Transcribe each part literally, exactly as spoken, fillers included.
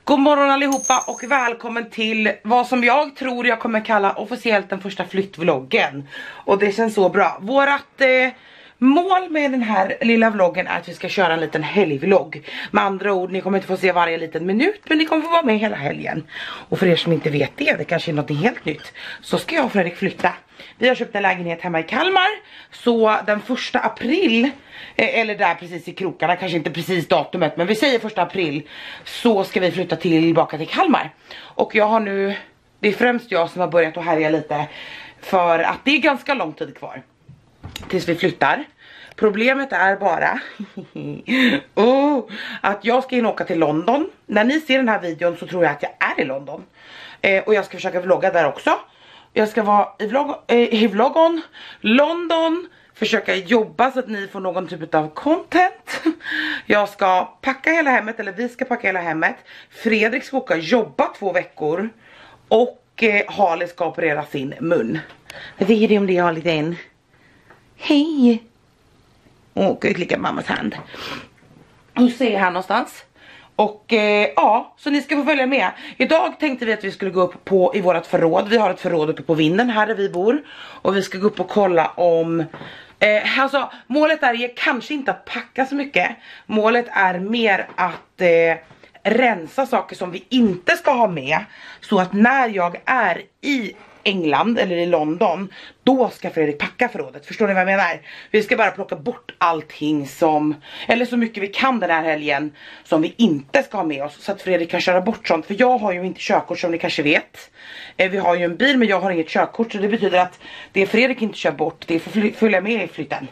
God morgon allihopa och välkommen till vad som jag tror jag kommer kalla officiellt den första flyttvloggen. Och det känns så bra. Vårat eh, mål med den här lilla vloggen är att vi ska köra en liten helgvlogg. Med andra ord, ni kommer inte få se varje liten minut, men ni kommer få vara med hela helgen. Och för er som inte vet det, det kanske är något helt nytt, så ska jag och Fredrik flytta. Vi har köpt en lägenhet hemma i Kalmar, så den första april, eller där precis i krokarna, kanske inte precis datumet, men vi säger första april, så ska vi flytta tillbaka till Kalmar. Och jag har nu, det är främst jag som har börjat att härja lite, för att det är ganska lång tid kvar tills vi flyttar. Problemet är bara oh, att jag ska in och åka till London. När ni ser den här videon så tror jag att jag är i London, eh, och jag ska försöka vlogga där också. Jag ska vara i, vlogg, eh, i vloggon, London, försöka jobba så att ni får någon typ av content. Jag ska packa hela hemmet, eller vi ska packa hela hemmet. Fredrik ska åka jobba två veckor. Och eh, Harley ska operera sin mun. Vad tycker du om det, Harley? Den? Hej! Och jag klickar mammas hand. Hur ser han någonstans? Och eh, ja, så ni ska få följa med. Idag tänkte vi att vi skulle gå upp på i vårat förråd. Vi har ett förråd uppe på vinden här där vi bor. Och vi ska gå upp och kolla om eh, alltså målet är kanske inte att packa så mycket. Målet är mer att eh, rensa saker som vi inte ska ha med. Så att när jag är i England eller i London, då ska Fredrik packa förrådet. Förstår ni vad jag menar? Vi ska bara plocka bort allting som, eller så mycket vi kan den här helgen, som vi inte ska ha med oss, så att Fredrik kan köra bort sånt. För jag har ju inte körkort, som ni kanske vet. eh, Vi har ju en bil, men jag har inget körkort, så det betyder att det Fredrik inte kör bort, det får följa med i flytten.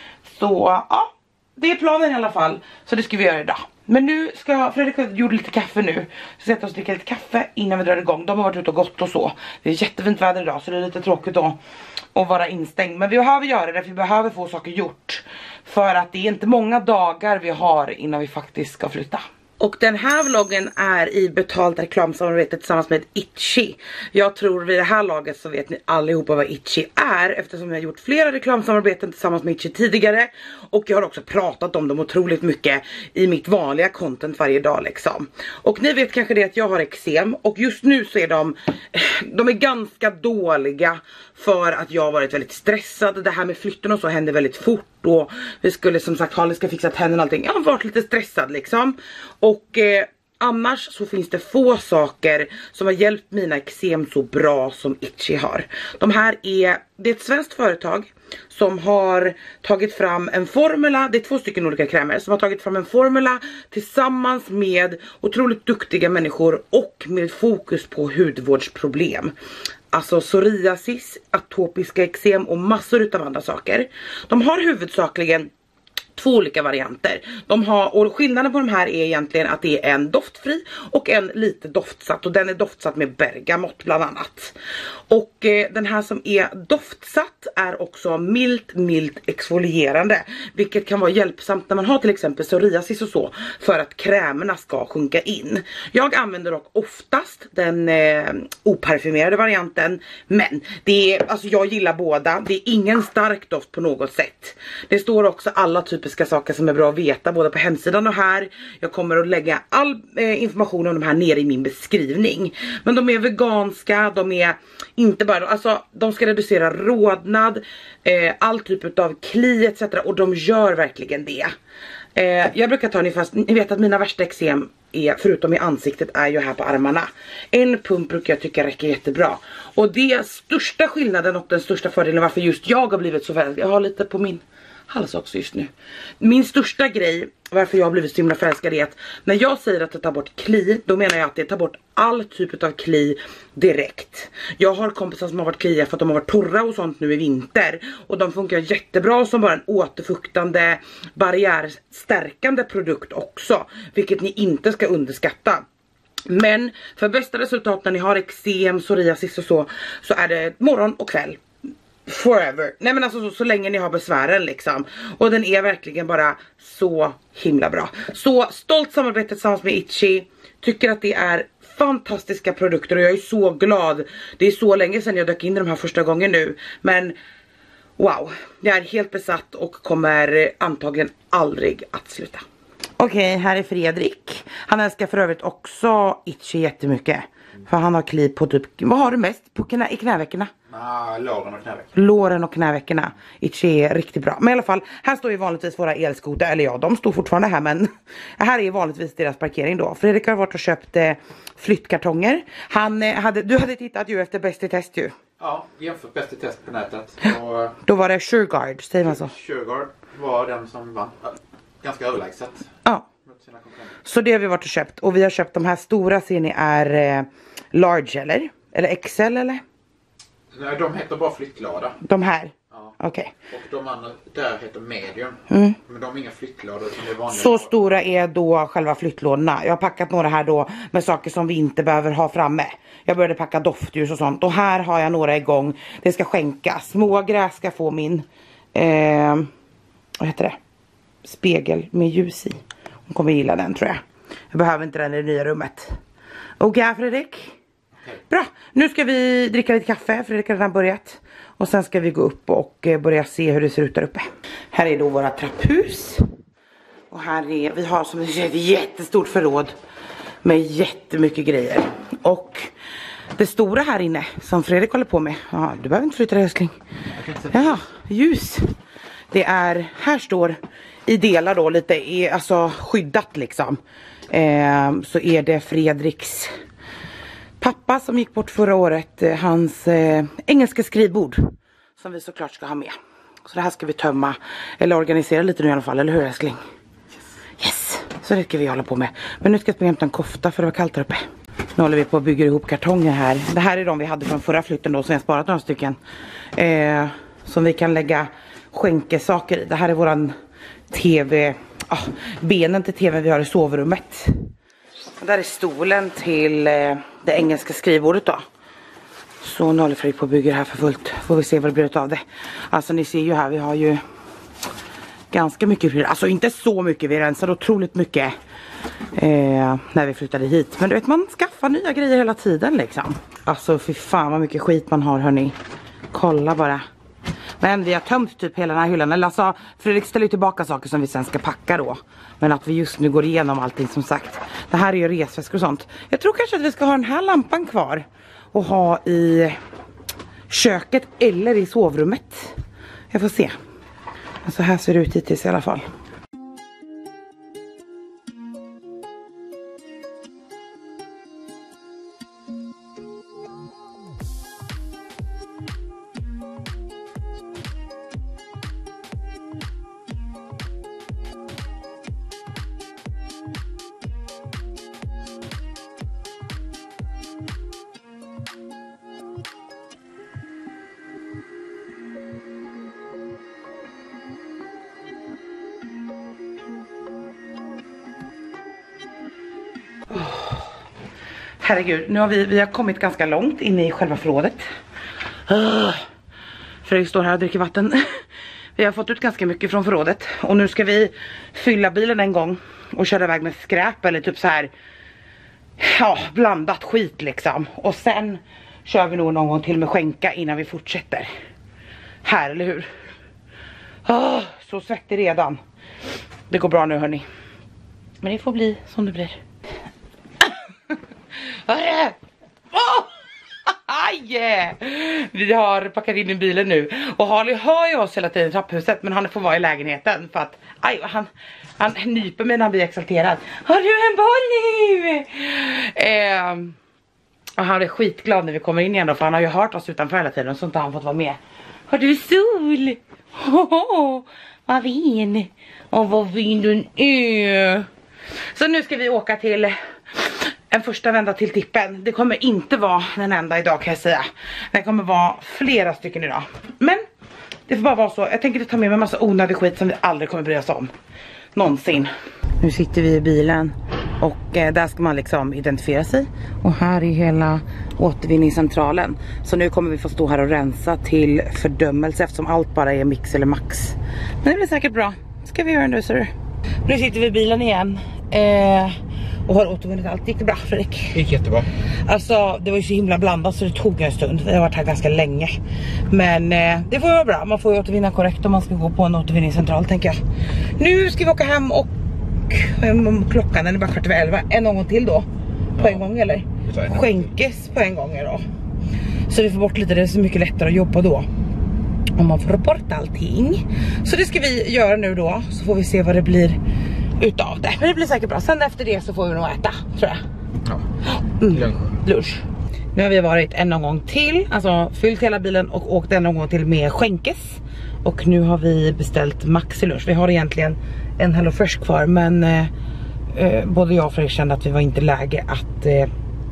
Så ja, det är planen i alla fall. Så det ska vi göra idag. Men nu ska Fredrik gjorde lite kaffe nu. Så sätter oss och dricka lite kaffe innan vi drar igång. De har varit ute och gått och så. Det är jättefint väder idag, så det är lite tråkigt då att vara instängd. Men vi behöver göra det, för vi behöver få saker gjort. För att det är inte många dagar vi har innan vi faktiskt ska flytta. Och den här vloggen är i betalt reklamsamarbete tillsammans med Itchy. Jag tror vid det här laget så vet ni allihopa vad Itchy är, eftersom jag har gjort flera reklamsamarbeten tillsammans med Itchy tidigare. Och jag har också pratat om dem otroligt mycket i mitt vanliga content varje dag liksom. Och ni vet kanske det att jag har eksem, och just nu så är de, de är ganska dåliga för att jag har varit väldigt stressad. Det här med flytten och så hände väldigt fort. Och vi skulle som sagt, Harley ska fixa tänderna och allting. Jag har varit lite stressad liksom. Och eh, annars så finns det få saker som har hjälpt mina eksem så bra som Itchy har. De här är, det är ett svenskt företag som har tagit fram en formula. Det är två stycken olika krämer som har tagit fram en formula tillsammans med otroligt duktiga människor och med fokus på hudvårdsproblem. Alltså psoriasis, atopiska eksem och massor utav andra saker. De har huvudsakligen två olika varianter. De har, och skillnaden på de här är egentligen att det är en doftfri och en lite doftsatt. Och den är doftsatt med bergamott bland annat. Och eh, den här som är doftsatt är också milt, milt exfolierande. Vilket kan vara hjälpsamt när man har till exempel psoriasis och så. För att krämerna ska sjunka in. Jag använder dock oftast den eh, oparfumerade varianten. Men det är, alltså jag gillar båda. Det är ingen stark doft på något sätt. Det står också alla typer saker som är bra att veta både på hemsidan och här. Jag kommer att lägga all eh, information om de här nere i min beskrivning. Men de är veganska, de är inte bara, alltså de ska reducera rodnad, eh, all typ av kli et cetera. Och de gör verkligen det. Eh, jag brukar ta ungefär, ni vet att mina värsta eksem är, förutom i ansiktet, är ju här på armarna. En pump brukar jag tycka räcker jättebra. Och det största skillnaden och den största fördelen varför just jag har blivit så förälskad, jag har lite på min hals också just nu. Min största grej varför jag har blivit så himla förälskad är att när jag säger att det tar bort kli, då menar jag att det tar bort all typ av kli direkt. Jag har kompisar som har varit kliga för att de har varit torra och sånt nu i vinter. Och de funkar jättebra som bara en återfuktande, barriärstärkande produkt också. Vilket ni inte ska underskatta. Men för bästa resultat när ni har eksem, psoriasis och så, så är det morgon och kväll. Forever. Nej men alltså så, så länge ni har besvären liksom. Och den är verkligen bara så himla bra. Så stolt samarbete tillsammans med Itchy. Tycker att det är fantastiska produkter och jag är så glad. Det är så länge sedan jag dök in i de här första gången nu. Men wow, jag är helt besatt och kommer antagligen aldrig att sluta. Okej, här är Fredrik. Han älskar för övrigt också Itchy jättemycket. För han har kliv på typ, vad har du mest? På knä, i knäveckorna? Ah, låren och knäveckorna. Låren och knäveckorna. Itchy är riktigt bra. Men i alla fall, här står ju vanligtvis våra elskoter. Eller ja, de står fortfarande här, men här är vanligtvis deras parkering då. Fredrik har varit och köpt eh, flyttkartonger. Han eh, hade, du hade tittat ju efter bäst i test ju. Ja, jämfört bäst i test på nätet. Och då var det Sureguard, säger man så? Sureguard var den som vann. Ganska överlägset. Ja. Så det har vi varit och köpt. Och vi har köpt de här stora, ser ni, är eh, large eller? Eller X L eller? Nej, de heter bara flyttlåda. De här? Ja. Okej. Okay. Och de andra där heter medium. Mm. Men de är inga flyttlådor som är vanliga. Så stora är då själva flyttlådorna. Jag har packat några här då med saker som vi inte behöver ha framme. Jag började packa doftljus och sånt. Och här har jag några igång. Det ska skänkas. Smågräs ska få min eh, vad heter det? Spegel med ljus i. Hon kommer gilla den, tror jag. Jag behöver inte den i det nya rummet. Okej, okay, Fredrik? Okay. Bra, nu ska vi dricka lite kaffe. Fredrik har redan börjat. Och sen ska vi gå upp och börja se hur det ser ut där uppe. Här är då våra trapphus. Och här är, vi har som ett jättestort förråd med jättemycket grejer. Och det stora här inne som Fredrik håller på med. Ja, du behöver inte flytta det, älskling. Ja, ljus. Det är, här står i delar då lite, är alltså skyddat liksom. Eh, så är det Fredriks pappa som gick bort förra året. Eh, hans eh, engelska skrivbord. Som vi såklart ska ha med. Så det här ska vi tömma. Eller organisera lite nu i alla fall, eller hur älskling? Yes! Så det ska vi hålla på med. Men nu ska jag springa hämta en kofta för det var kallt där uppe. Nu håller vi på att bygga ihop kartonger här. Det här är de vi hade från förra flytten då, som jag sparat några stycken. Eh, som vi kan lägga skänkesaker i. Det här är våran tv, ah, benen till tvn vi har i sovrummet. Och där är stolen till eh, det engelska skrivbordet då. Så nu håller Fredrik på att bygga det här för fullt. Får vi se vad det blir av det. Alltså ni ser ju här, vi har ju ganska mycket, alltså inte så mycket, vi rensar otroligt mycket eh, när vi flyttade hit. Men du vet, man skaffar nya grejer hela tiden liksom. Alltså fy fan vad mycket skit man har, hörni. Kolla bara. Men vi har tömt typ hela den här hyllan. Eller alltså, Fredrik ställer tillbaka saker som vi sen ska packa då. Men att vi just nu går igenom allting som sagt. Det här är ju resväskor och sånt. Jag tror kanske att vi ska ha den här lampan kvar. Och ha i köket eller i sovrummet. Jag får se. Men så här ser det ut hittills i alla fall. Herregud, nu har vi, vi har kommit ganska långt in i själva förrådet. Uh, Fredrik står här och dricker vatten. Vi har fått ut ganska mycket från förrådet. Och nu ska vi fylla bilen en gång och köra iväg med skräp eller typ så här, ja, blandat skit liksom. Och sen kör vi nog någon gång till med skänka innan vi fortsätter. Här, eller hur? Uh, så svettig redan. Det går bra nu, hörni. Men det får bli som det blir. Oh! Aj! Vi har packat in i bilen nu. Och Harley hör ju oss hela tiden i trapphuset. Men han får vara i lägenheten. För att aj, han, han nyper mig när han blir exalterad. Har du en boll nu? Eh, och han är skitglad när vi kommer in igen då. För han har ju hört oss utanför hela tiden. Så inte han fått vara med. Har du sol? Oh, vad fin. Och vad fin den är. Så nu ska vi åka till en första vända till tippen. Det kommer inte vara den enda idag, kan jag säga. Det kommer vara flera stycken idag. Men det får bara vara så. Jag tänker inte ta med mig en massa onödig skit som vi aldrig kommer bry oss om. Någonsin. Nu sitter vi i bilen. Och eh, där ska man liksom identifiera sig. Och här är hela återvinningscentralen. Så nu kommer vi få stå här och rensa till fördömelse. Eftersom allt bara är mix eller max. Men det blir säkert bra. Ska vi göra nu, så du? Nu sitter vi i bilen igen. Eh... Och har återvunnit allt. Gick det bra, Fredrik? Det gick jättebra. Alltså, det var ju så himla blandat så det tog en stund. Vi har varit här ganska länge. Men eh, det får ju vara bra. Man får ju återvinna korrekt om man ska gå på en återvinningscentral, tänker jag. Nu ska vi åka hem och Och klockan är bara kvart över elva. En gång till då. På ja. en gång eller? Skänkes på en gång då. Så vi får bort lite, det är så mycket lättare att jobba då. Om man får bort allting. Så det ska vi göra nu då. Så får vi se vad det blir utav det. Men det blir säkert bra. Sen efter det så får vi nog äta, tror jag. Ja, mm. lunch. lunch. Nu har vi varit en gång till. Alltså fyllt hela bilen och åkt en gång till med skänkes. Och nu har vi beställt maxi lunch. Vi har egentligen en Hello Fresh kvar. Men eh, eh, både jag och Fredrik kände att vi var inte läge att eh,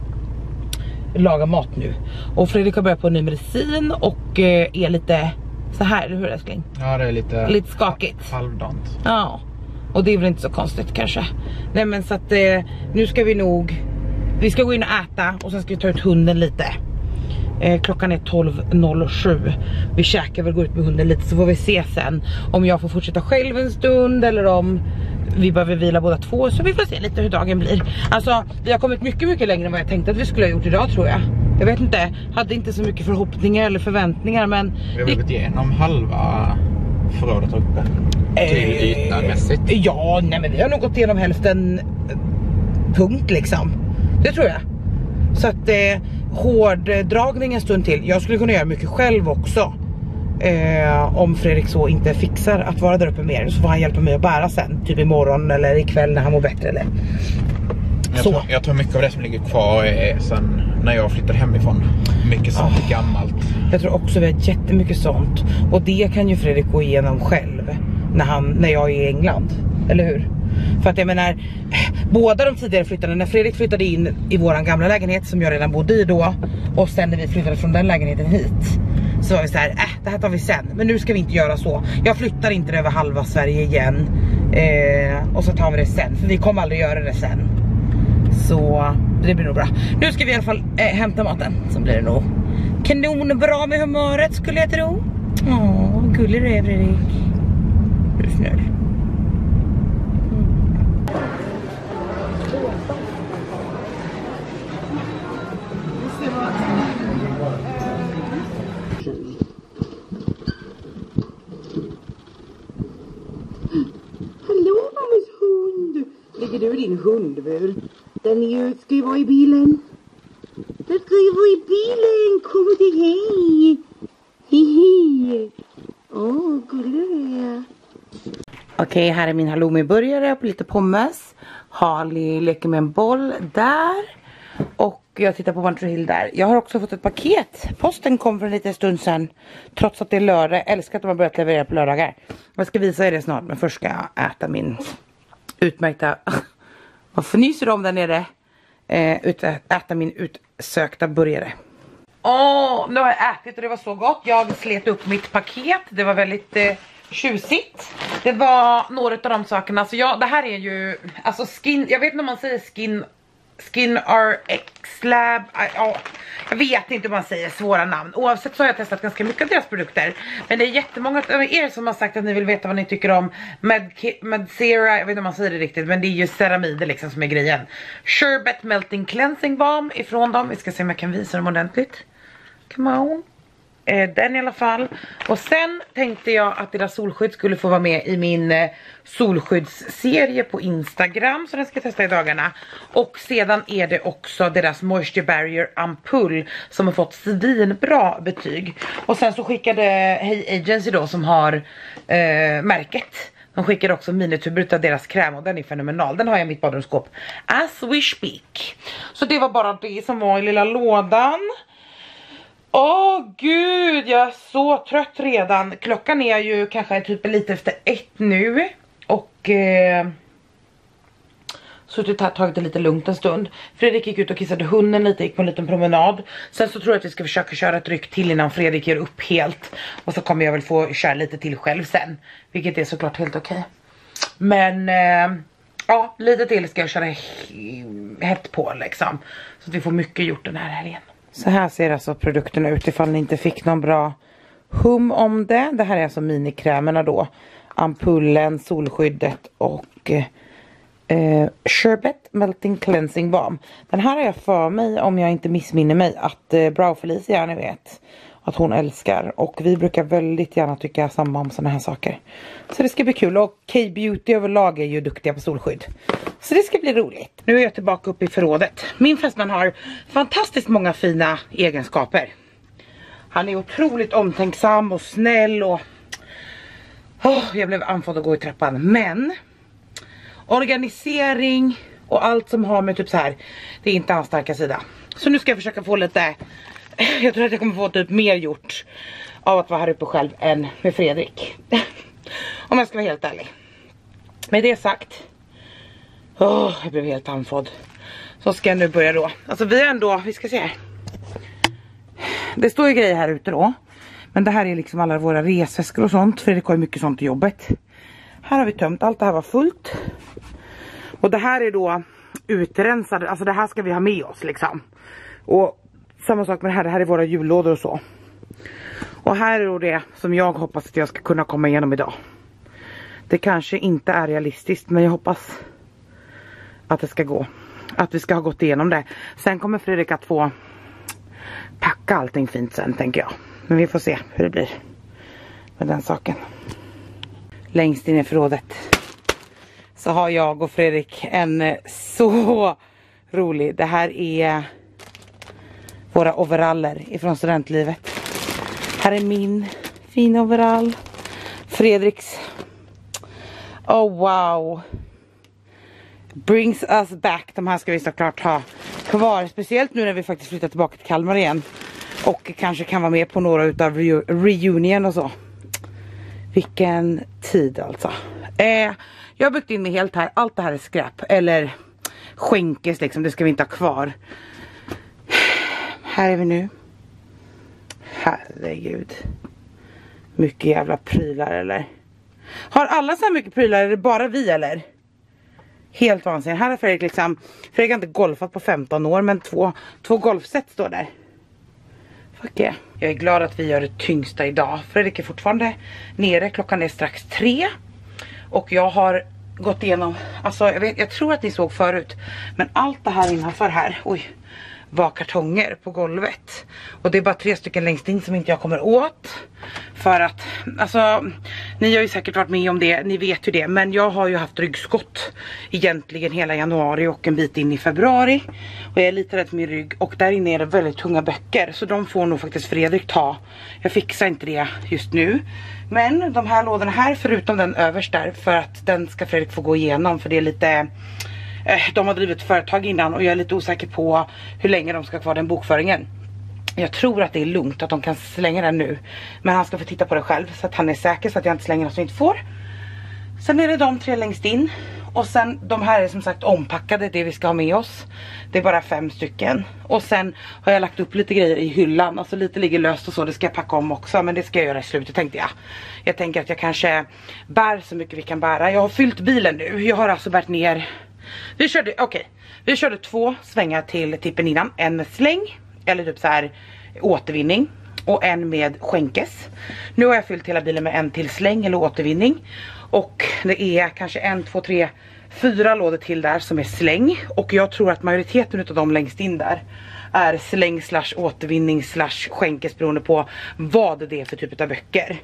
laga mat nu. Och Fredrik har börjat på en ny medicin. Och eh, är lite så här, hur älskling? Ja, det är lite, lite skakigt. Halvdant. Ja, och det är väl inte så konstigt kanske. Nej men så att eh, nu ska vi nog, vi ska gå in och äta. Och sen ska vi ta ut hunden lite. Eh, klockan är tolv noll sju. Vi käkar väl, gå ut med hunden lite. Så får vi se sen om jag får fortsätta själv en stund. Eller om vi behöver vila båda två. Så vi får se lite hur dagen blir. Alltså vi har kommit mycket mycket längre än vad jag tänkte att vi skulle ha gjort idag, tror jag. Jag vet inte, hade inte så mycket förhoppningar eller förväntningar. Men vi har gått igenom halva förrådet uppe. Till ytan mässigt. Ja, nej men vi har nog gått igenom hälften punkt liksom. Det tror jag. Så att eh, hårddragning en stund till. Jag skulle kunna göra mycket själv också. Eh, om Fredrik så inte fixar att vara där uppe mer. Så får han hjälpa mig att bära sen. Typ imorgon eller ikväll när han mår bättre eller. Jag, så. Tror, jag tror mycket av det som ligger kvar är sen när jag flyttade hemifrån. Mycket sånt oh. gammalt. Jag tror också vi har jättemycket sånt. Och det kan ju Fredrik gå igenom själv. När, han, när jag är i England. Eller hur? För att jag menar, båda de tidigare flyttarna, när Fredrik flyttade in i våran gamla lägenhet som jag redan bodde i då, och sen när vi flyttade från den lägenheten hit, så var vi så här, äh, det här tar vi sen. Men nu ska vi inte göra så. Jag flyttar inte över halva Sverige igen. Eh, och så tar vi det sen. För vi kommer aldrig göra det sen. Så det blir nog bra. Nu ska vi i alla fall eh, hämta maten. Så blir det nog kanonbra med humöret, skulle jag tro. Åh, gullig du är, Fredrik. Du är snäll. Hallå mammas hund. Ligger du i din hundbur? Den är ju, ska ju vara i bilen. Den ska ju vara i bilen. Kom till hej. Hihi. Åh, oh, gullig. Okej, här är min halloumi-burgare och lite pommes. Harley leker med en boll där. Och jag tittar på One Tree Hill där. Jag har också fått ett paket. Posten kom för en liten stund sedan. Trots att det är lördag. Jag älskar att de har börjat leverera på lördagar. Jag ska visa er det snart. Men först ska jag äta min utmärkta... Vad fnyser de där nere? Eh, ut, äta min utsökta burgare. Åh, nu har jag ätit och det var så gott. Jag slet upp mitt paket. Det var väldigt eh, tjusigt. Det var några av de sakerna. Så jag, det här är ju... Alltså skin... Jag vet inte om man säger skin... Skin R X Lab. Ja, jag vet inte om man säger svåra namn. Oavsett så har jag testat ganska mycket av deras produkter. Men det är jättemånga av er som har sagt att ni vill veta vad ni tycker om Med, Medcera. Jag vet inte om man säger det riktigt, men det är ju ceramider liksom som är grejen. Sherbet Melting Cleansing Balm ifrån dem. Vi ska se om jag kan visa dem ordentligt. Come on. Eh, den i alla fall. Och sen tänkte jag att deras solskydd skulle få vara med i min eh, solskyddsserie på Instagram. Så den ska jag testa i dagarna. Och sedan är det också deras Moisture Barrier Ampull som har fått svinbra betyg. Och sen så skickade Hey Agency då, som har eh, märket. De skickar också minituber av deras kräm och den är fenomenal. Den har jag i mitt badrumsskåp as we speak. Så det var bara det som var i lilla lådan. Åh oh, gud, jag är så trött redan. Klockan är ju kanske typ lite efter ett nu. Och eh, suttit här, tagit det lite lugnt en stund. Fredrik gick ut och kissade hunden lite, gick på en liten promenad. Sen så tror jag att vi ska försöka köra ett ryck till innan Fredrik ger upp helt. Och så kommer jag väl få köra lite till själv sen. Vilket är såklart helt okej. Men eh, ja, lite till ska jag köra hett på liksom. Så att vi får mycket gjort den här helgen. Så här ser alltså produkterna ut ifall ni inte fick någon bra hum om det. Det här är alltså minikrämerna då. Ampullen, solskyddet och eh, Sherbet Melting Cleansing Balm. Den här har jag för mig, om jag inte missminner mig, att eh, Brow Felicia, ni vet, att hon älskar. Och vi brukar väldigt gärna tycka samma om såna här saker. Så det ska bli kul. Och K-Beauty överlag är ju duktiga på solskydd. Så det ska bli roligt. Nu är jag tillbaka uppe i förrådet. Min fästman har fantastiskt många fina egenskaper. Han är otroligt omtänksam och snäll och... Oh, jag blev andfådd att gå i trappan. Men organisering och allt som har med typ så här, det är inte hans starka sida. Så nu ska jag försöka få lite... Jag tror att jag kommer få typ mer gjort av att vara här uppe själv än med Fredrik. Om jag ska vara helt ärlig. Med det sagt... Oh, jag blev helt andfådd. Så ska jag nu börja då. Alltså vi är ändå, vi ska se här. Det står ju grejer här ute då. Men det här är liksom alla våra resväskor och sånt. Fredrik har ju mycket sånt i jobbet. Här har vi tömt, allt det här var fullt. Och det här är då utrensade, alltså det här ska vi ha med oss liksom. Och samma sak med det här, det här är våra jullådor och så. Och här är då det som jag hoppas att jag ska kunna komma igenom idag. Det kanske inte är realistiskt, men jag hoppas att det ska gå. Att vi ska ha gått igenom det. Sen kommer Fredrik att få packa allting fint sen, tänker jag. Men vi får se hur det blir med den saken. Längst in i förrådet så har jag och Fredrik en så rolig. Det här är våra overaller ifrån studentlivet. Här är min fina overall. Fredriks. Oh wow. Brings us back. De här ska vi såklart ha kvar. Speciellt nu när vi faktiskt flyttar tillbaka till Kalmar igen. Och kanske kan vara med på några utav re reunion och så. Vilken tid alltså. Eh, jag har byggt in mig helt här. Allt det här är skräp. Eller skänkes liksom. Det ska vi inte ha kvar. Här är vi nu. Herregud. Mycket jävla prylar eller? Har alla så här mycket prylar? Är det bara vi eller? Helt vansinnigt. Här har Fredrik liksom... Fredrik har inte golfat på femton år. Men två, två golfset står där. Fuck yeah. Jag är glad att vi gör det tyngsta idag. Fredrik är fortfarande nere. Klockan är strax tre. Och jag har gått igenom... Alltså jag, vet, jag tror att ni såg förut. Men allt det här innanför här... Oj. Var kartonger på golvet. Och det är bara tre stycken längst in som inte jag kommer åt. För att, alltså, ni har ju säkert varit med om det, ni vet ju det. Men jag har ju haft ryggskott egentligen hela januari och en bit in i februari. Och jag är lite rädd för min rygg. Och där inne är det väldigt tunga böcker. Så de får nog faktiskt Fredrik ta. Jag fixar inte det just nu. Men de här lådorna här, förutom den överst där, för att den ska Fredrik få gå igenom. För det är lite... De har drivit företag innan och jag är lite osäker på hur länge de ska kvar den bokföringen. Jag tror att det är lugnt att de kan slänga den nu. Men han ska få titta på det själv så att han är säker så att jag inte slänger något som inte får. Sen är det de tre längst in. Och sen de här är som sagt ompackade, det vi ska ha med oss. Det är bara fem stycken. Och sen har jag lagt upp lite grejer i hyllan. Alltså lite ligger löst och så, det ska jag packa om också. Men det ska jag göra i slutet tänkte jag. Jag tänker att jag kanske bär så mycket vi kan bära. Jag har fyllt bilen nu. Jag har alltså bärt ner... Vi körde, okej, okay. Vi körde två svängar till tippen innan. En med släng, eller typ så här återvinning. Och en med skänkes. Nu har jag fyllt hela bilen med en till släng eller återvinning. Och det är kanske en, två, tre, fyra lådor till där som är släng. Och jag tror att majoriteten av dem längst in där är släng slash återvinning slash skänkes beroende på vad det är för typ av böcker.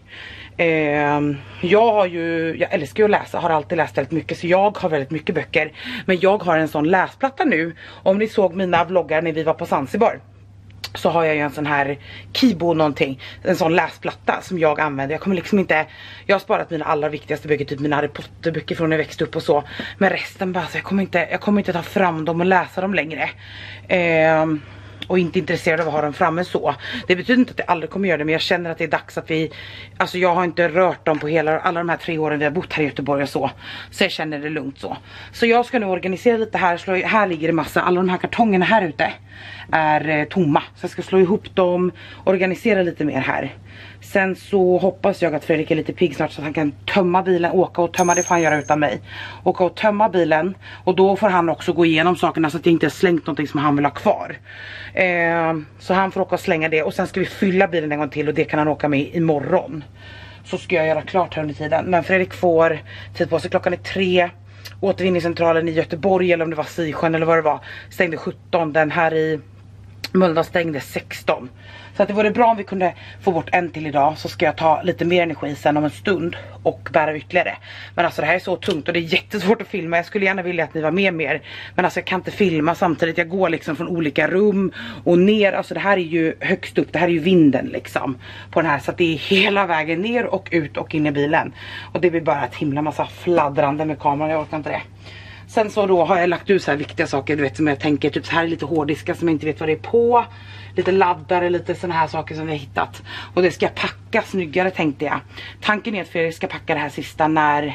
Eh, jag har ju, jag älskar ju att läsa, har alltid läst väldigt mycket så jag har väldigt mycket böcker. Men jag har en sån läsplatta nu. Om ni såg mina vloggar när vi var på Zanzibar så har jag ju en sån här Kibo någonting, en sån läsplatta som jag använder. Jag kommer liksom inte, jag har sparat mina allra viktigaste böcker, typ mina Harry Potter böcker från när jag växte upp och så. Men resten bara så jag kommer inte, jag kommer inte ta fram dem och läsa dem längre. Eh, och inte intresserad av att ha dem framme så. Det betyder inte att jag aldrig kommer göra det, men jag känner att det är dags att vi, alltså jag har inte rört dem på hela, alla de här tre åren vi har bott här i Göteborg och så. Så jag känner det lugnt så. Så jag ska nu organisera lite här, slå, här ligger det massa, alla de här kartongerna här ute är eh, tomma. Så jag ska slå ihop dem, organisera lite mer här. Sen så hoppas jag att Fredrik är lite pigg snart så att han kan tömma bilen, åka och tömma, det får han göra utan mig. Åka och tömma bilen och då får han också gå igenom sakerna så att jag inte har slängt någonting som han vill ha kvar. Eh, så han får åka och slänga det och sen ska vi fylla bilen en gång till och det kan han åka med imorgon. Så ska jag göra klart här under tiden. Men Fredrik får tid på sig, klockan är tre. Återvinningscentralen i Göteborg eller om det var Sisjön eller vad det var stängde sjutton, den här i Mölndal stängde sexton. Så att det vore bra om vi kunde få bort en till idag. Så ska jag ta lite mer energi sen om en stund och bära ytterligare. Men alltså det här är så tungt och det är jättesvårt att filma. Jag skulle gärna vilja att ni var med mer. Men alltså jag kan inte filma samtidigt. Jag går liksom från olika rum och ner. Alltså det här är ju högst upp. Det här är ju vinden liksom på den här. Så att det är hela vägen ner och ut och in i bilen. Och det blir bara ett himla massa fladdrande med kameran. Jag orkar inte det. Sen så då har jag lagt ut så här viktiga saker, du vet, som jag tänker, typ så här är lite hårddiskar som jag inte vet vad det är på. Lite laddare, lite såna här saker som vi har hittat. Och det ska jag packa snyggare, tänkte jag. Tanken är att Fredrik ska packa det här sista när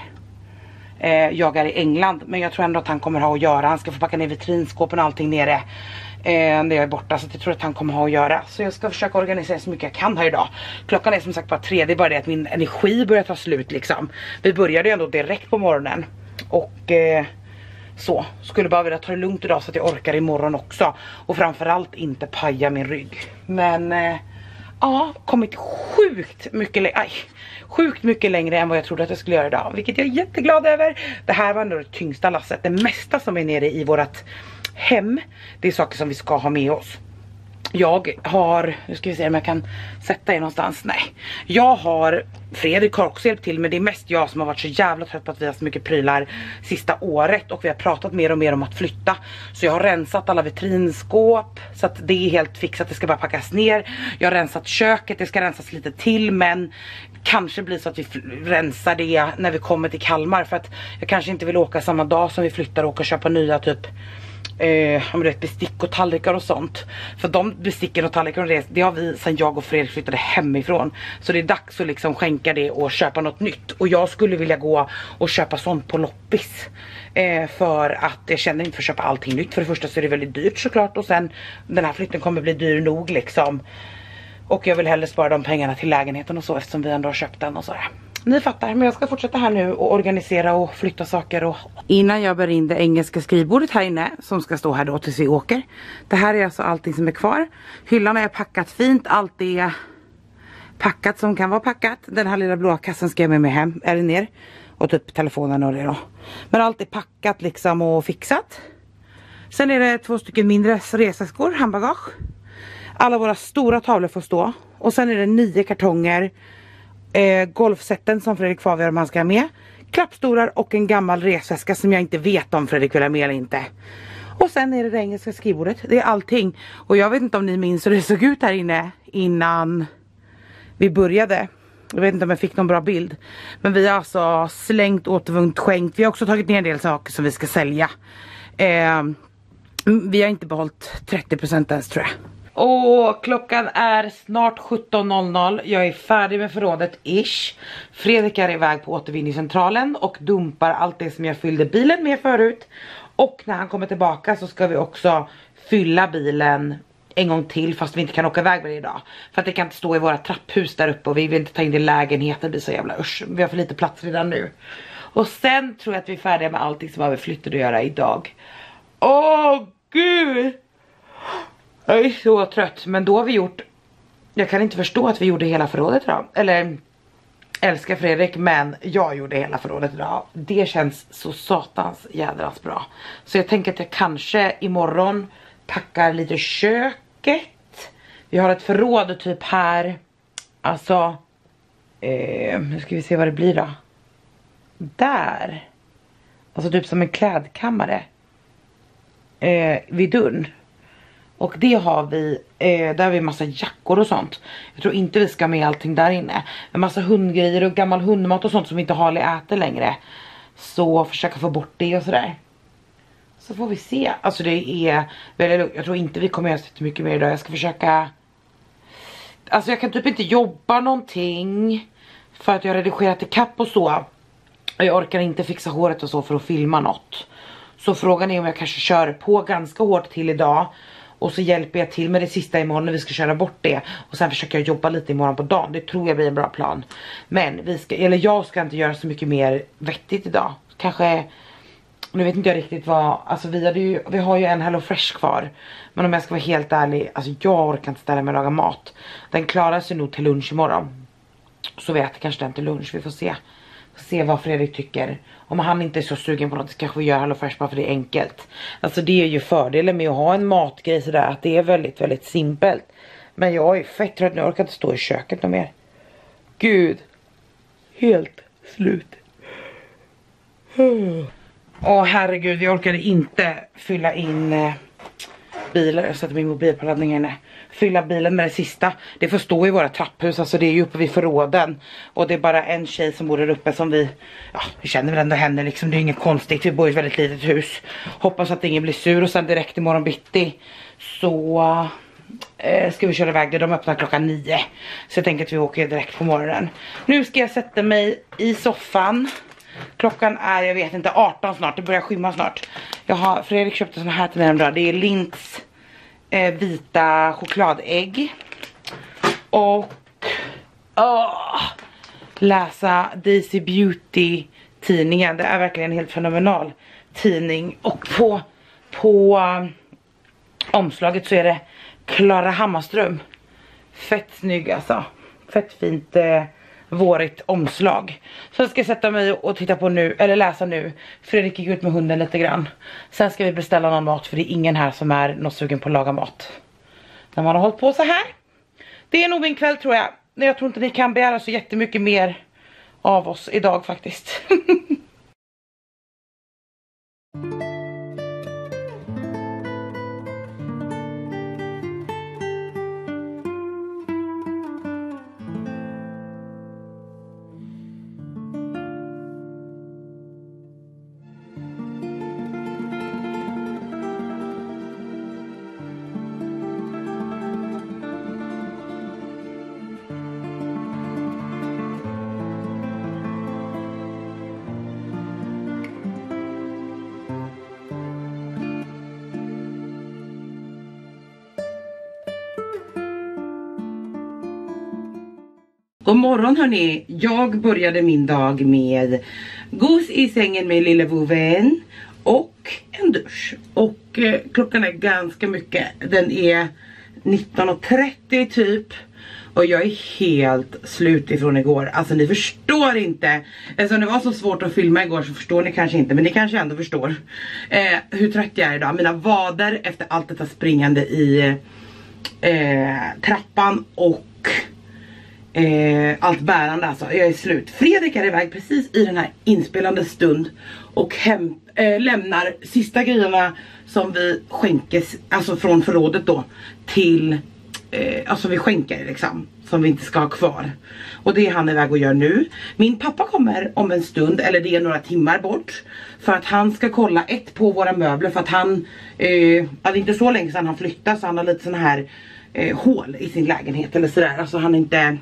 eh, jag är i England. Men jag tror ändå att han kommer ha att göra. Han ska få packa ner vitrinskåpen och allting nere eh, när jag är borta. Så jag tror att han kommer ha att göra. Så jag ska försöka organisera så mycket jag kan här idag. Klockan är som sagt bara tre, det är bara det att min energi börjar ta slut liksom. Vi började ju ändå direkt på morgonen. Och... Eh, Så, skulle bara vilja ta det lugnt idag så att jag orkar imorgon också. Och framförallt inte paja min rygg. Men, eh, ja, kommit sjukt mycket längre. Aj, sjukt mycket längre än vad jag trodde att jag skulle göra idag. Vilket jag är jätteglad över. Det här var ändå det tyngsta lasset. Det mesta som är nere i vårat hem, det är saker som vi ska ha med oss. Jag har, nu ska vi se om jag kan sätta er någonstans. Nej, jag har, Fredrik har också hjälpt till, men det är mest jag som har varit så jävla trött på att vi har så mycket prylar sista året. Och vi har pratat mer och mer om att flytta. Så jag har rensat alla vitrinskåp så att det är helt fixat, det ska bara packas ner. Jag har rensat köket, det ska rensas lite till, men kanske blir så att vi rensar det när vi kommer till Kalmar. För att jag kanske inte vill åka samma dag som vi flyttar och åka och köpa nya typ Eh, om du vet, bestick och tallrikar och sånt. För de besticken och tallrikar och det, det har vi sedan jag och Fredrik flyttade hemifrån. Så det är dags att liksom skänka det och köpa något nytt. Och jag skulle vilja gå och köpa sånt på loppis, eh, för att jag känner inte för att köpa allting nytt. För det första så är det väldigt dyrt såklart. Och sen den här flytten kommer bli dyr nog liksom. Och jag vill hellre spara de pengarna till lägenheten och så, eftersom vi ändå har köpt den och sådär. Ni fattar, men jag ska fortsätta här nu och organisera och flytta saker. Och... Innan jag bär in det engelska skrivbordet här inne, som ska stå här då tills vi åker. Det här är alltså allting som är kvar. Hyllan har jag packat fint, allt är packat som kan vara packat. Den här lilla blåa kassen ska jag med mig hem, eller ner. Och typ telefonen och det då. Men allt är packat liksom och fixat. Sen är det två stycken mindre resväskor, handbagage. Alla våra stora tavlor får stå. Och sen är det nio kartonger. Eh, golfsätten som Fredrik får avgöra om han ska ha med. Klappstolar och en gammal resväska som jag inte vet om Fredrik vill ha med eller inte. Och sen är det det engelska skrivbordet. Det är allting. Och jag vet inte om ni minns hur det såg ut här inne innan vi började. Jag vet inte om jag fick någon bra bild. Men vi har alltså slängt, återvunnit, skänkt. Vi har också tagit ner en del saker som vi ska sälja. Eh, vi har inte behållit trettio procent ens, tror jag. Och klockan är snart sjutton noll noll. Jag är färdig med förrådet ish. Fredrik är iväg på återvinningscentralen och dumpar allt det som jag fyllde bilen med förut. Och när han kommer tillbaka så ska vi också fylla bilen en gång till, fast vi inte kan åka iväg med det idag. För att det kan inte stå i våra trapphus där uppe och vi vill inte ta in det i lägenheten, det blir så jävla usch. Vi har för lite plats redan nu. Och sen tror jag att vi är färdiga med allting som har med flyttat att göra idag. Åh gud! Jag är så trött, men då har vi gjort... Jag kan inte förstå att vi gjorde hela förrådet idag. Eller, älskar Fredrik, men jag gjorde hela förrådet idag. Det känns så satans jädrans bra. Så jag tänker att jag kanske imorgon packar lite köket. Vi har ett förråd typ här. Alltså, eh, nu ska vi se vad det blir då. Där. Alltså typ som en klädkammare. Eh, vid dörren. Och det har vi, eh, där har vi en massa jackor och sånt. Jag tror inte vi ska med allting där inne. En massa hundgrejer och gammal hundmat och sånt som inte Harley äter längre. Så försöka få bort det och sådär. Så får vi se. Alltså det är väldigt lugnt. Jag tror inte vi kommer göra så mycket mer idag. Jag ska försöka... Alltså jag kan typ inte jobba någonting. För att jag har redigerat i kapp och så. Och jag orkar inte fixa håret och så för att filma något. Så frågan är om jag kanske kör på ganska hårt till idag. Och så hjälper jag till med det sista imorgon när vi ska köra bort det. Och sen försöker jag jobba lite imorgon på dagen. Det tror jag blir en bra plan. Men vi ska, eller jag ska inte göra så mycket mer vettigt idag. Kanske, nu vet inte jag riktigt vad. Alltså vi, hade ju, vi har ju en Hello Fresh kvar. Men om jag ska vara helt ärlig. Alltså jag orkar inte ställa mig och laga mat. Den klarar sig nog till lunch imorgon. Så vi äter kanske den till lunch, vi får se. Se vad Fredrik tycker. Om han inte är så sugen på något så kanske vi gör HelloFresh bara för det är enkelt. Alltså det är ju fördelen med att ha en matgrej sådär, att det är väldigt väldigt simpelt. Men jag är fett trött nu, jag orkar inte stå i köket någon mer. Gud. Helt slut. Åh herregud, jag orkade inte fylla in eh, bilar. Jag satte min mobil på laddningen. Fylla bilen med det sista. Det får stå i våra trapphus, alltså det är ju uppe vid förråden. Och det är bara en tjej som bor där uppe som vi, ja, vi känner väl ändå henne liksom. Det är inget konstigt, vi bor i ett väldigt litet hus. Hoppas att ingen blir sur, och sen direkt imorgon bitti så eh, ska vi köra iväg det. De öppnar klockan nio. Så jag tänker att vi åker direkt på morgonen. Nu ska jag sätta mig i soffan. Klockan är, jag vet inte, arton snart. Det börjar skymma snart. Jag har, Fredrik köpte såna här till mig hemma. Det är Linds eh, vita chokladägg. Och åh, läsa Daisy Beauty tidningen. Det är verkligen en helt fenomenal tidning. Och på, på um, omslaget så är det Klara Hammarström. Fett snygg alltså. Fett fint eh, vårigt omslag. Så jag ska sätta mig och titta på nu, eller läsa nu. Fredrik gick ut med hunden lite grann. Sen ska vi beställa någon mat, för det är ingen här som är något sugen på att laga mat när man har hållit på så här. Det är nog min kväll tror jag. Jag tror inte ni kan begära så jättemycket mer av oss idag faktiskt. God morgon hörni, jag började min dag med gos i sängen med lilla voven och en dusch. Och eh, klockan är ganska mycket, den är nitton och trettio typ. Och jag är helt slut ifrån igår. Alltså ni förstår inte. Eftersom det var så svårt att filma igår så förstår ni kanske inte. Men ni kanske ändå förstår eh, hur trött jag är idag. Mina vader efter allt detta springande i eh, trappan och Eh, allt bärande alltså, jag är slut. Fredrik är iväg precis i den här inspelande stund och hem, eh, lämnar sista grejerna som vi skänkes, alltså från förrådet då, till, eh, alltså vi skänker liksom, som vi inte ska ha kvar. Och det är han iväg och gör nu. Min pappa kommer om en stund, eller det är några timmar bort, för att han ska kolla ett på våra möbler, för att han, eh, alltså inte så länge sedan han flyttade, så han har lite sån här eh, hål i sin lägenhet eller sådär, alltså han är inte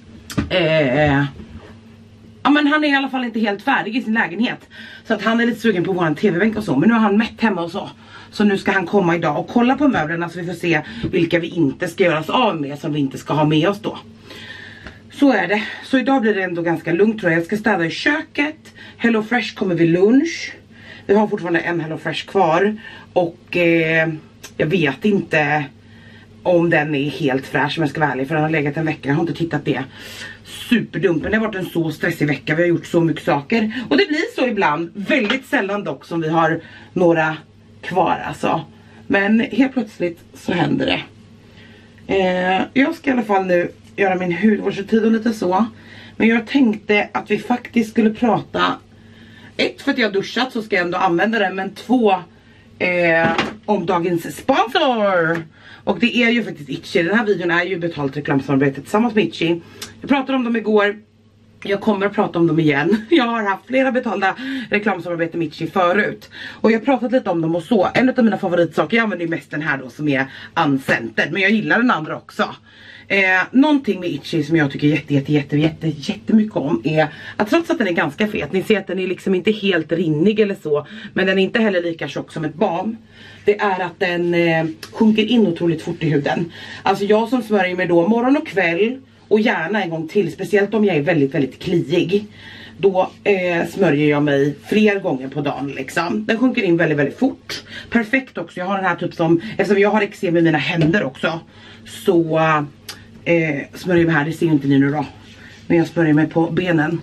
Eh, ja men han är i alla fall inte helt färdig i sin lägenhet. Så att han är lite sugen på våran tv-bänk och så. Men nu har han mätt hemma och så. Så nu ska han komma idag och kolla på möblerna, så vi får se vilka vi inte ska göra oss av med, som vi inte ska ha med oss då. Så är det. Så idag blir det ändå ganska lugnt tror jag. Jag ska städa i köket. HelloFresh kommer vid lunch. Vi har fortfarande en HelloFresh kvar. Och eh, jag vet inte om den är helt fräsch, om jag ska vara ärlig, för den har legat en vecka. Jag har inte tittat det. Superdumt, men det har varit en så stressig vecka. Vi har gjort så mycket saker. Och det blir så ibland. Väldigt sällan dock som vi har några kvar alltså. Men helt plötsligt så händer det. Eh, jag ska i alla fall nu göra min hudvårdsrutin och lite så. Men jag tänkte att vi faktiskt skulle prata. Ett, för att jag har duschat så ska jag ändå använda det. Men två, eh, om dagens sponsor. Och det är ju faktiskt Itchy. Den här videon är ju betalt reklamsamarbete tillsammans med Itchy. Jag pratade om dem igår. Jag kommer att prata om dem igen. Jag har haft flera betalda reklamsamarbete med Itchy förut. Och jag har pratat lite om dem och så. En av mina favoritsaker, jag använder ju mest den här då som är unscented. Men jag gillar den andra också. Eh, någonting med Itchy som jag tycker jätte, jätte, jätte, jätte, jättemycket om är att trots att den är ganska fet, ni ser att den är liksom inte helt rinnig eller så, men den är inte heller lika tjock som ett balm. Det är att den eh, sjunker in otroligt fort i huden. Alltså jag som smörjer mig då morgon och kväll och gärna en gång till, speciellt om jag är väldigt, väldigt kliig. Då eh, smörjer jag mig fler gånger på dagen liksom. Den sjunker in väldigt, väldigt fort. Perfekt också, jag har den här typ som, eftersom jag har eksem i mina händer också, så eh, smörjer jag mig här, det ser inte ni nu då. Men jag smörjer mig på benen.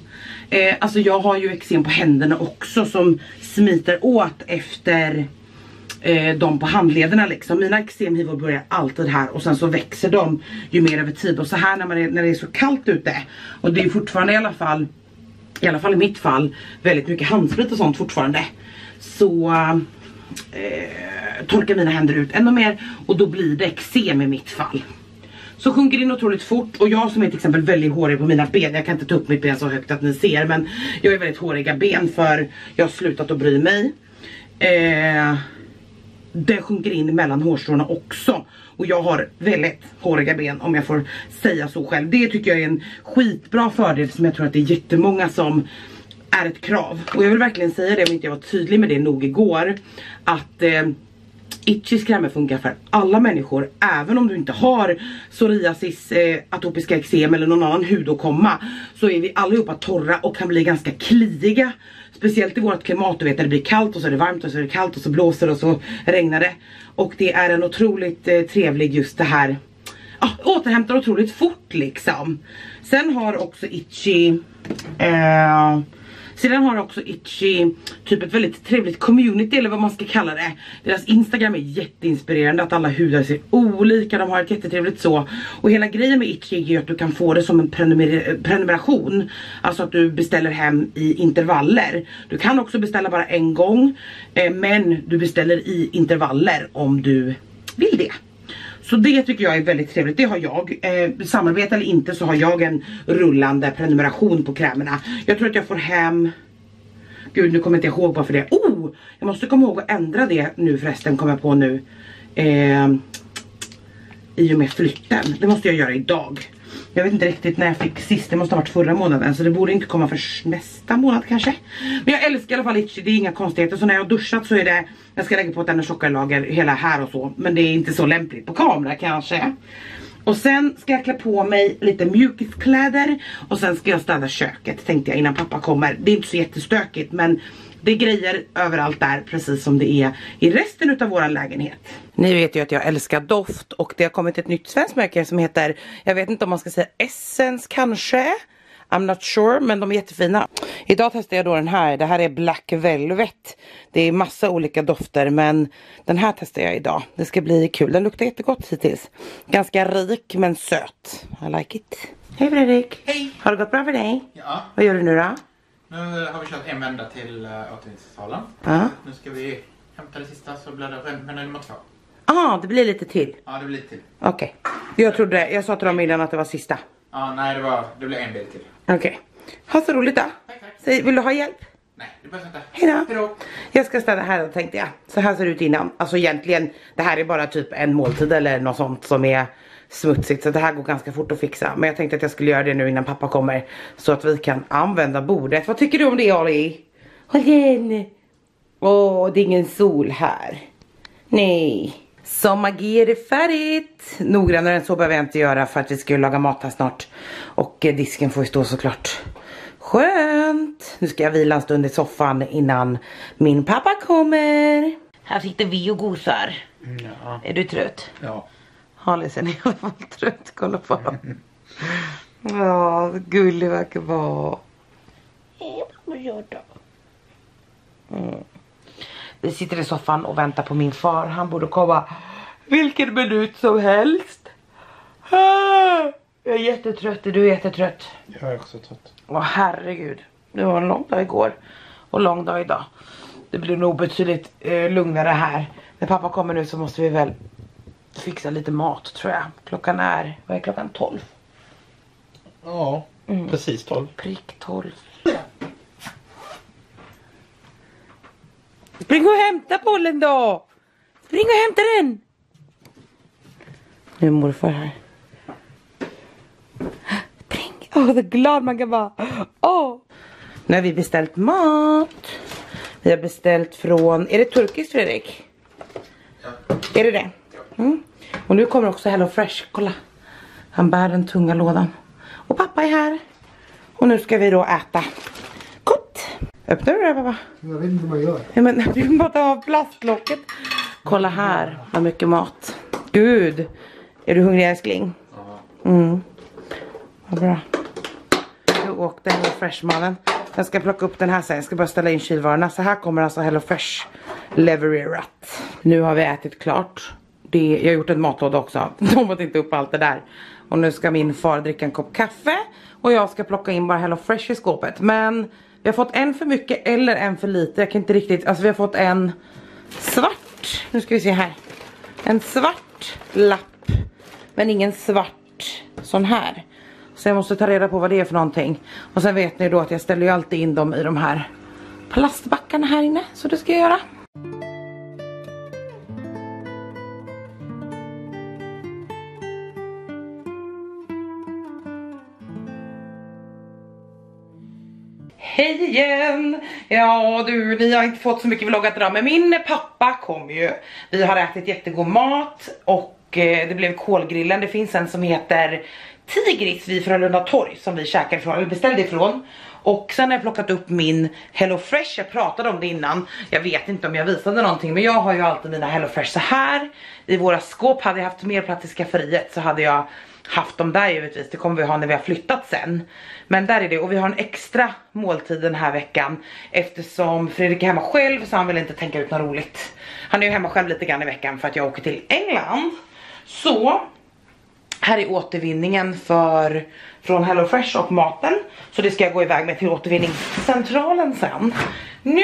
Eh, alltså jag har ju eksem på händerna också som smiter åt efter eh, de på handlederna liksom. Mina eksemhivor börjar alltid här och sen så växer de ju mer över tid. Och så här när, man är, när det är så kallt ute. Och det är fortfarande i alla fall, i alla fall i mitt fall, väldigt mycket handsprit och sånt fortfarande. Så eh, torkar mina händer ut ännu mer och då blir det eksem i mitt fall. Så sjunker det in otroligt fort. Och jag som är till exempel väldigt hårig på mina ben. Jag kan inte ta upp mitt ben så högt att ni ser. Men jag är väldigt håriga ben för jag har slutat att bry mig. Eh, det sjunker in mellan hårstråna också. Och jag har väldigt håriga ben om jag får säga så själv. Det tycker jag är en skitbra fördel som jag tror att det är jättemånga som är ett krav. Och jag vill verkligen säga det om inte jag var tydlig med det nog igår. Att... Eh, Itchys krämer funkar för alla människor. Även om du inte har psoriasis, eh, atopiska eksem eller någon annan hudåkomma. Så är vi allihopa torra och kan bli ganska kliiga. Speciellt i vårt klimat, du vet, när det blir kallt och så är det varmt och så är det kallt och så blåser och så regnar det. Och det är en otroligt eh, trevlig just det här. Ah, återhämtar otroligt fort liksom. Sen har också Itchy... Eh, Sedan har också Itchy typ ett väldigt trevligt community eller vad man ska kalla det. Deras Instagram är jätteinspirerande, att alla hudar ser olika, de har ett jättetrevligt så. Och hela grejen med Itchy är ju att du kan få det som en prenumer prenumeration. Alltså att du beställer hem i intervaller. Du kan också beställa bara en gång, eh, men du beställer i intervaller om du vill det. Så det tycker jag är väldigt trevligt. Det har jag. Eh, samarbete eller inte så har jag en rullande prenumeration på krämerna. Jag tror att jag får hem... Gud, nu kommer jag inte ihåg bara för det. Oh! Jag måste komma ihåg att ändra det nu förresten, kommer jag på nu. Eh, I och med flytten. Det måste jag göra idag. Jag vet inte riktigt när jag fick sist. Det måste ha varit förra månaden. Så det borde inte komma för nästa månad kanske. Men jag älskar i alla fall Itchy. Det är inga konstigheter. Så när jag har duschat så är det... Jag ska lägga på ett ännu tjockare lager hela här och så. Men det är inte så lämpligt på kamera kanske. Och sen ska jag klä på mig lite mjukiskläder. Och sen ska jag städa köket, tänkte jag, innan pappa kommer. Det är inte så jättestökigt, men... Det är grejer överallt där, precis som det är i resten av vår lägenhet. Ni vet ju att jag älskar doft och det har kommit ett nytt svenskt märke som heter, jag vet inte om man ska säga Essence kanske. I'm not sure, men de är jättefina. Idag testar jag då den här. Det här är Black Velvet. Det är massa olika dofter, men den här testar jag idag. Det ska bli kul. Den luktar jättegott hittills. Ganska rik men söt. I like it. Hej Fredrik. Hej. Har det gått bra för dig? Ja. Vad gör du nu då? Nu har vi kört en vända till uh, återvinningssalen. Ja. Nu ska vi hämta det sista, så blir det vända nummer två. Ah, det blir lite till. Ja, det blir lite till. Okej. Okay. Jag trodde, jag sa till dem innan att det var sista. Ja, nej, det, var, det blir en bil till. Okej. Okay. Ha så roligt då. Tack, tack. Säg, vill du ha hjälp? Nej, det behövs inte. Hejdå. Hejdå. Jag ska stanna här då, tänkte jag. Så här ser det ut innan. Alltså egentligen, det här är bara typ en måltid eller något sånt som är smutsigt. Så det här går ganska fort att fixa. Men jag tänkte att jag skulle göra det nu innan pappa kommer. Så att vi kan använda bordet. Vad tycker du om det, Ollie? Håll igen. Åh, det är ingen sol här. Nej. Så magi är det färdigt. Noggrannare än så behöver jag inte göra för att vi ska laga mat här snart. Och eh, disken får ju stå såklart. Skönt. Nu ska jag vila en stund i soffan innan min pappa kommer. Här sitter vi och gosar. Ja. Är du trött? Ja. Halisen är i alla fall trött. Kolla på dem. Ja, gullig verkar vara. Mm. Vi sitter i soffan och väntar på min far. Han borde komma vilken minut som helst. Jag är jättetrött. Är du jättetrött? Jag är också trött. Åh herregud. Det var en lång dag igår. Och lång dag idag. Det blir nog betydligt eh, lugnare här. När pappa kommer nu så måste vi väl fixa lite mat, tror jag. Klockan är, vad är klockan? tolv? Ja, mm. Precis tolv. Prick tolv. Spring och hämta bollen då! Spring och hämta den! Nu är morfar här. Spring! Åh, oh, så glad man kan vara. Åh! Oh. Nu har vi beställt mat. Vi har beställt från... Är det turkiskt, Fredrik? Ja. Är det det? Mm. Och nu kommer också Hello Fresh. Kolla. Han bär den tunga lådan. Och pappa är här. Och nu ska vi då äta. Gott! Öppnar du det, pappa? Jag vet inte vad man gör. Ja, men vi får bara ta av plastlocket. Kolla här. Vad mycket mat. Gud. Är du hungrig, älskling? Ja. Mm. Vad bra. Nu åkte Hello Fresh-mannen. Jag ska plocka upp den här sen. Jag ska bara ställa in kylvarorna. Så här kommer alltså HelloFresh levererat. Nu har vi ätit klart. Det, jag har gjort en matlåda också. De åt inte upp allt det där. Och nu ska min far dricka en kopp kaffe. Och jag ska plocka in bara HelloFresh i skåpet. Men vi har fått en för mycket eller en för lite. Jag kan inte riktigt... Alltså vi har fått en svart. Nu ska vi se här. En svart lapp. Men ingen svart sån här. Så jag måste ta reda på vad det är för någonting. Och sen vet ni då att jag ställer ju alltid in dem i de här plastbackarna här inne. Så det ska jag göra. Hej igen! Ja du, ni har inte fått så mycket vloggat idag. Men min pappa kom ju. Vi har ätit jättegod mat. Och eh, det blev kolgrillen. Det finns en som heter Tigris vid Frölunda Torg som vi käkar ifrån, eller beställde ifrån. Och sen har jag plockat upp min HelloFresh. Jag pratade om det innan. Jag vet inte om jag visade någonting, men jag har ju alltid mina HelloFresh så här. I våra skåp. Hade jag haft mer plats i skafferiet så hade jag haft dem där givetvis. Det kommer vi ha när vi har flyttat sen. Men där är det. Och vi har en extra måltid den här veckan. Eftersom Fredrik är hemma själv så han vill inte tänka ut något roligt. Han är ju hemma själv lite grann i veckan för att jag åker till England. Så... Här är återvinningen för, från HelloFresh och maten. Så det ska jag gå iväg med till återvinningscentralen sen. Nu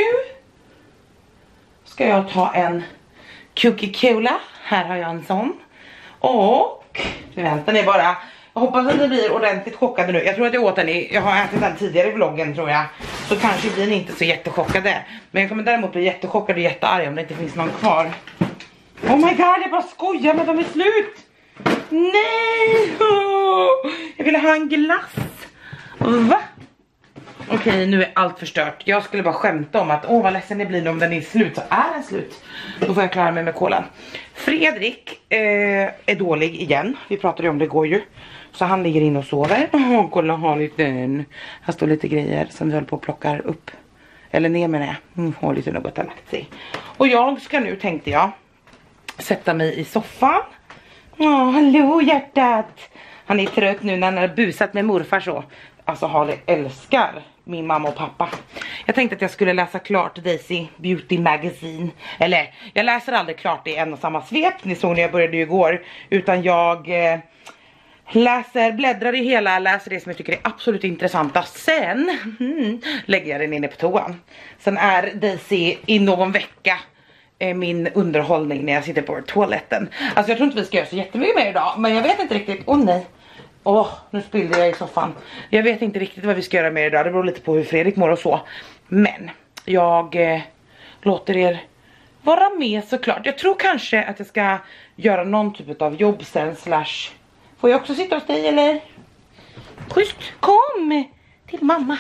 ska jag ta en Coca-Cola. Här har jag en sån. Och vänta ni bara. Jag hoppas att ni blir ordentligt chockade nu. Jag tror att jag åt den i, jag har ätit den tidigare i vloggen tror jag. Så kanske blir ni inte så jättechockade. Men jag kommer däremot bli jättechockad och jättearg om det inte finns någon kvar. Oh my god, jag bara skojar men de är slut. Nej! Jag ville ha en glass. Va? Okej, nu är allt förstört. Jag skulle bara skämta om att åh vad ledsen det blir nu om den är slut. Så är den slut. Då får jag klara mig med kolan. Fredrik eh, är dålig igen. Vi pratade ju om det igår ju. Så han ligger in och sover. Åh, kolla ha lite. Här står lite grejer som vi håller på och plockar upp. Eller ner med det. Mm, har lite något att lagt sig. Och jag ska nu, tänkte jag, sätta mig i soffan. Åh, hallå hjärtat. Han är trött nu när han har busat med morfar så. Alltså Harley älskar min mamma och pappa. Jag tänkte att jag skulle läsa klart Daisy Beauty Magazine. Eller, jag läser aldrig klart det i en och samma svep. Ni såg när jag började ju igår. Utan jag eh, läser, bläddrar i hela, läser det som jag tycker är absolut intressanta. Sen hmm, lägger jag den inne på toan. Sen är Daisy i någon vecka min underhållning när jag sitter på toaletten. Alltså jag tror inte vi ska göra så jättemycket mer idag. Men jag vet inte riktigt, åh oh, nej. Åh, oh, nu spillde jag i soffan. Jag vet inte riktigt vad vi ska göra mer idag. Det beror lite på hur Fredrik mår och så. Men jag eh, låter er vara med såklart. Jag tror kanske att jag ska göra någon typ av jobb sen slash. Får jag också sitta hos dig eller? Schysst, kom till mamma.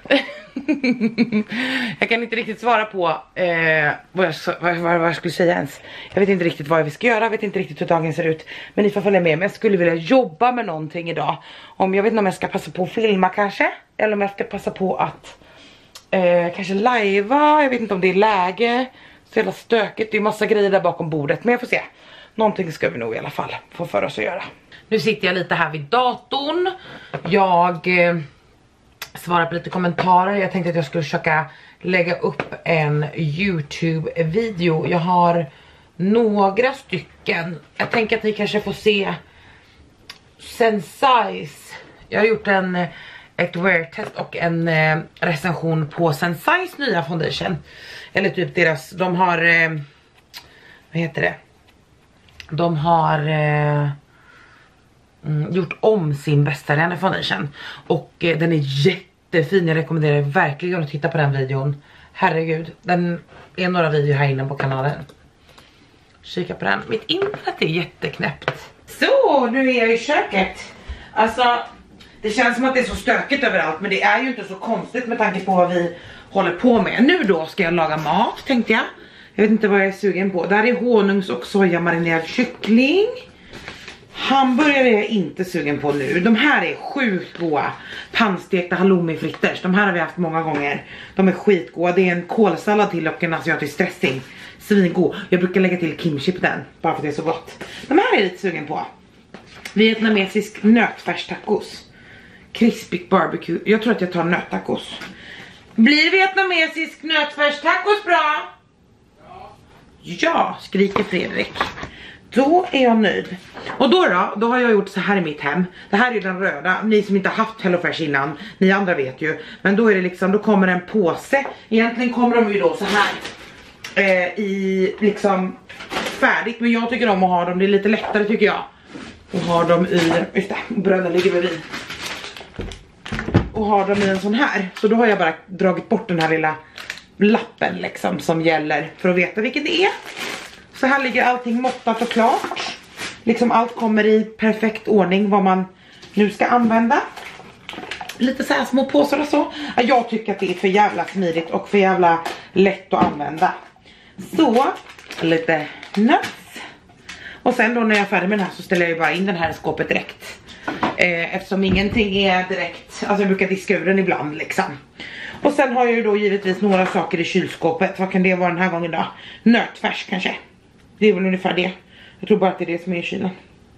Jag kan inte riktigt svara på eh, vad, jag, vad, vad, vad jag skulle säga ens. Jag vet inte riktigt vad vi ska göra. Jag vet inte riktigt hur dagen ser ut. Men ni får följa med. Men jag skulle vilja jobba med någonting idag. Om jag vet inte om jag ska passa på att filma kanske. Eller om jag ska passa på att eh, kanske livea. Jag vet inte om det är läge. Så jävla stökigt. Det är massa grejer där bakom bordet. Men jag får se. Någonting ska vi nog i alla fall få för oss att göra. Nu sitter jag lite här vid datorn. Jag... Eh, svara på lite kommentarer. Jag tänkte att jag skulle försöka lägga upp en YouTube-video. Jag har några stycken. Jag tänker att ni kanske får se Sensai's. Jag har gjort en, ett wear-test och en eh, recension på Sensai's nya foundation. Eller typ deras, de har eh, vad heter det? De har eh, Mm, gjort om sin bästsäljande foundation. Och eh, den är jättefin. Jag rekommenderar verkligen att titta på den videon. Herregud, den är några videor här inne på kanalen. Kika på den. Mitt internet är jätteknäppt. Så, nu är jag i köket. Alltså, det känns som att det är så stökigt överallt. Men det är ju inte så konstigt med tanke på vad vi håller på med. Nu då ska jag laga mat, tänkte jag. Jag vet inte vad jag är sugen på. Där är honungs- och sojamarinerad kyckling. Hamburgare är jag inte sugen på nu. De här är sjukt goda. Pannstekta halloumi fritters. De här har vi haft många gånger. De är skitgoda. Det är en kålsallad till och en asiatisk dressing. Svingod. Jag brukar lägga till kimchi på den. Bara för att det är så gott. De här är jag lite sugen på. Vietnamesisk nötfärstacos. Krispig barbecue. Jag tror att jag tar nöttacos. Blir vietnamesisk nötfärstacos bra? Ja. Ja, skriker Fredrik. Då är jag nöjd. Och då då, då har jag gjort så här i mitt hem. Det här är den röda, ni som inte har haft HelloFresh innan, ni andra vet ju. Men då är det liksom, då kommer en påse. Egentligen kommer de ju då så här eh, i liksom färdigt. Men jag tycker om att ha dem, det är lite lättare tycker jag. Och ha dem i, just det, bröden ligger bredvid. Och ha dem i en sån här. Så då har jag bara dragit bort den här lilla lappen liksom som gäller för att veta vilken det är. Så här ligger allting måttat och klart. Liksom allt kommer i perfekt ordning vad man nu ska använda. Lite så här små påsar och så. Jag tycker att det är för jävla smidigt och för jävla lätt att använda. Så, lite nuts. Och sen då när jag är färdig med den här så ställer jag ju bara in den här i skåpet direkt. Eh, eftersom ingenting är direkt, alltså jag brukar diska ur den ibland liksom. Och sen har jag ju då givetvis några saker i kylskåpet. Vad kan det vara den här gången då? Nötfärs kanske. Det är väl ungefär det. Jag tror bara att det är det som är i kylen.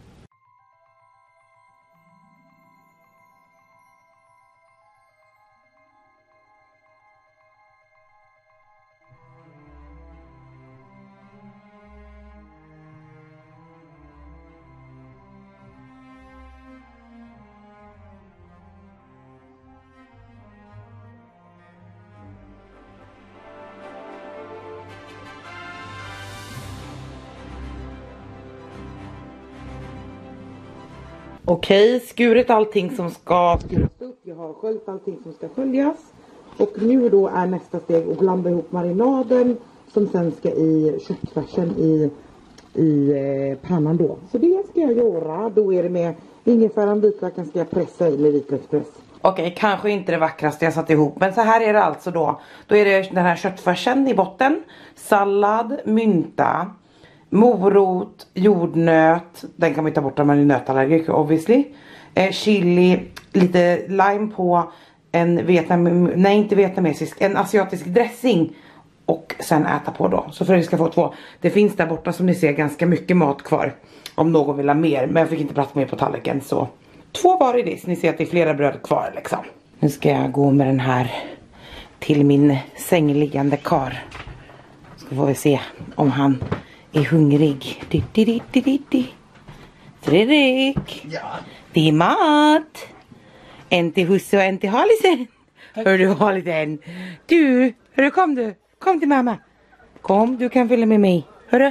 Okej, skurit allting som ska skuras upp. Jag har sköljt allting som ska sköljas. Och nu då är nästa steg att blanda ihop marinaden som sen ska i köttfärsen i, i eh, pannan då. Så det ska jag göra. Då är det med ingefäran, vitlöken ska jag pressa i med vitlökspress. Okej, kanske inte det vackraste jag satt ihop. Men så här är det alltså då. Då är det den här köttfärsen i botten. Sallad, mynta, morot, jordnöt. Den kan man ta bort om man är nötallergiker obviously. Eh, chili, lite lime på. En vietnam, nej inte vietnamesisk, en asiatisk dressing. Och sen äta på då. Så för att vi ska få två. Det finns där borta som ni ser ganska mycket mat kvar. Om någon vill ha mer. Men jag fick inte plats med på tallriken så. Två var i det. Så ni ser att det är flera bröd kvar liksom. Nu ska jag gå med den här till min sängliggande kar. Så får vi se om han är hungrig. Di, di, di, di, di, di. Fredrik. Ja. Det är mat. En till husse och en till Halisen. Hör du Halisen? Du, hörru kom du. Kom till mamma. Kom, du kan följa med mig. Hörru.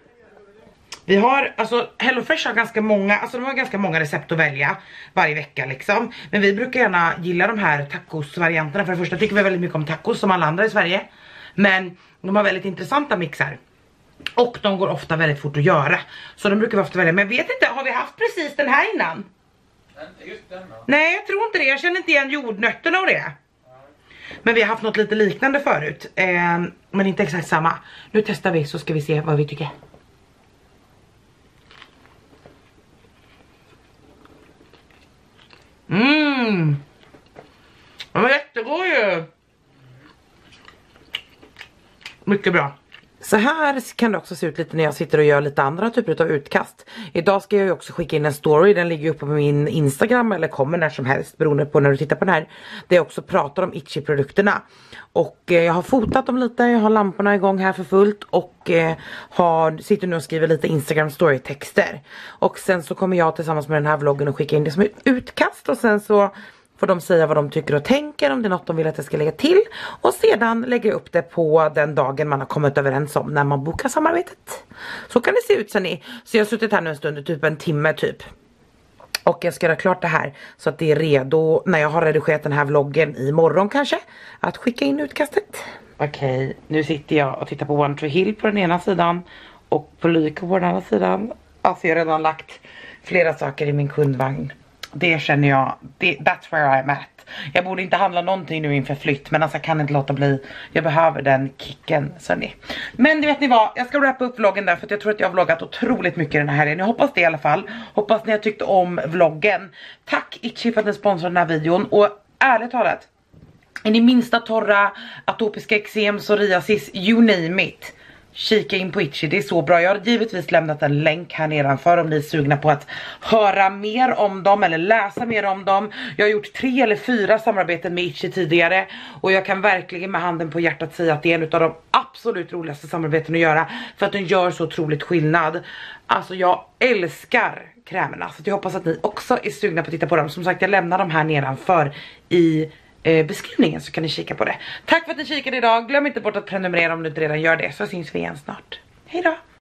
Vi har, alltså HelloFresh har ganska många, alltså de har ganska många recept att välja varje vecka liksom. Men vi brukar gärna gilla de här tacos-varianterna. För det första tycker vi väldigt mycket om tacos som alla andra i Sverige. Men de har väldigt intressanta mixar. Och de går ofta väldigt fort att göra. Så de brukar vi ofta välja. Men jag vet inte, har vi haft precis den här innan? Inte just den då. Nej, jag tror inte det. Jag känner inte igen jordnötterna och det. Men vi har haft något lite liknande förut. Eh, men inte exakt samma. Nu testar vi så ska vi se vad vi tycker. Mmm. Den var jättegod ju. Mycket bra. Så här kan det också se ut lite när jag sitter och gör lite andra typer av utkast. Idag ska jag ju också skicka in en story. Den ligger uppe på min Instagram eller kommer när som helst beroende på när du tittar på den här. Där jag också pratar om Itchy-produkterna. Och eh, jag har fotat dem lite. Jag har lamporna igång här för fullt. Och eh, har, sitter nu och skriver lite Instagram story-texter. Och sen så kommer jag tillsammans med den här vloggen och skicka in det som ett utkast. Och sen så får de säga vad de tycker och tänker, om det är något de vill att jag ska lägga till. Och sedan lägger jag upp det på den dagen man har kommit överens om när man bokar samarbetet. Så kan det se ut sen ni. Så jag har suttit här nu en stund, typ en timme typ. Och jag ska göra klart det här så att det är redo när jag har redigerat den här vloggen imorgon kanske. Att skicka in utkastet. Okej, okay, nu sitter jag och tittar på One Tree Hill på den ena sidan. Och på Lyko på den andra sidan. Alltså jag har redan lagt flera saker i min kundvagn. Det känner jag, det, that's where I'm at. Jag borde inte handla någonting nu inför flytt. Men alltså jag kan inte låta bli. Jag behöver den kicken, så ni. Men det vet ni vad, jag ska wrappa upp vloggen där. För att jag tror att jag har vloggat otroligt mycket den här helgen. Jag hoppas det i alla fall. Hoppas ni har tyckt om vloggen. Tack Itchy för att ni sponsrade den här videon. Och ärligt talat, är ni minsta torra, atopiska eksem, psoriasis, you name it. kika in på Itchy, det är så bra. Jag har givetvis lämnat en länk här nedanför om ni är sugna på att höra mer om dem eller läsa mer om dem. Jag har gjort tre eller fyra samarbeten med Itchy tidigare och jag kan verkligen med handen på hjärtat säga att det är en av de absolut roligaste samarbeten att göra, för att den gör så otroligt skillnad. Alltså jag älskar krämerna, så jag hoppas att ni också är sugna på att titta på dem. Som sagt, jag lämnar dem här nedanför i eh, beskrivningen, så kan ni kika på det. Tack för att ni kikade idag. Glöm inte bort att prenumerera om du inte redan gör det, så syns vi igen snart. Hej då!